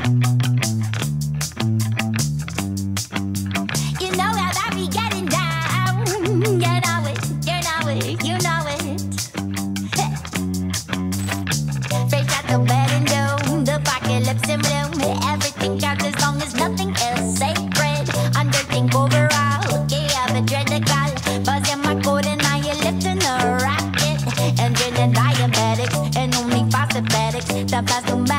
You know how I be getting down. You know it, you know it, you know it. Fresh out the bed and doom, the apocalypse in bloom. Everything counts as long as nothing else sacred. Underthink overall, okay, I have a dread to call. Buzzing my code and now you're lifting a rocket. Engine and diabetics, and only phosphatics. The past